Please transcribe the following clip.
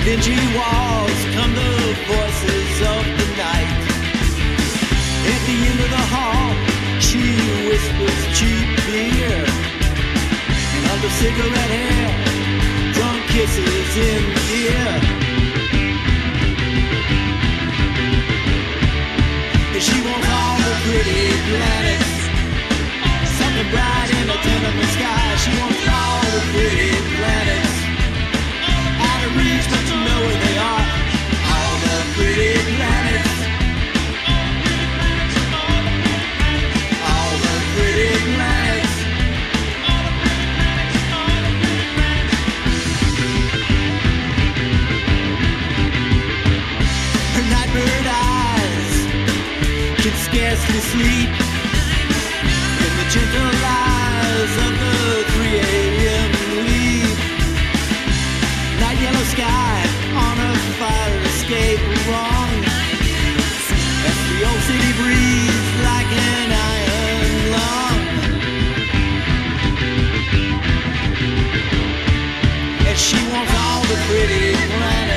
dingy walls come the voices of the night. At the end of the hall, she whispers cheap beer, and under cigarette hair, drunk kisses in the ear. And she wants all the pretty planets, something bright in the tenement sky. She wants all the pretty planets, out of reach, but you know where they are. All the pretty planets, all the pretty planets. Her nightbird eyes can scarcely sleep in the gentle eyes of the 3 a.m. leaf. Night yellow sky on a fire escape wrong. That's the old city breeze like an iron lung. And she wants all the pretty planets.